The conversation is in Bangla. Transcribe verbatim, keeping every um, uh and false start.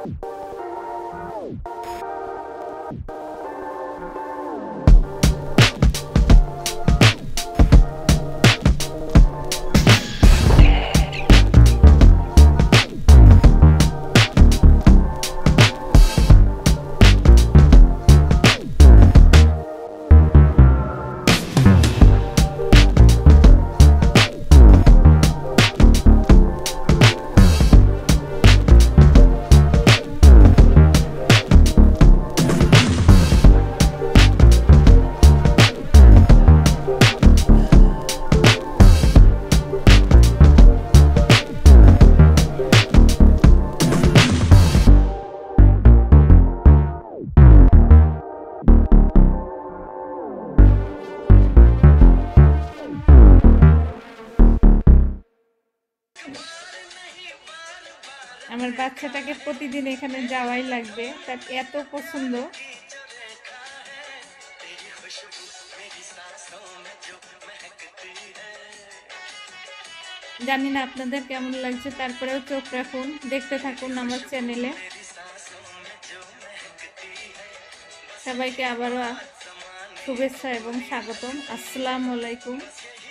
আমার বাচ্চাটাকে প্রতিদিন এখানে যাওয়াই লাগবে, তার এত পছন্দ। জানি না আপনাদের কেমন লাগছে, তারপরেও চোখ রাখুন, দেখতে থাকুন আমার চ্যানেলে। সবাইকে আবারও শুভেচ্ছা এবং স্বাগতম। আসসালামু আলাইকুম।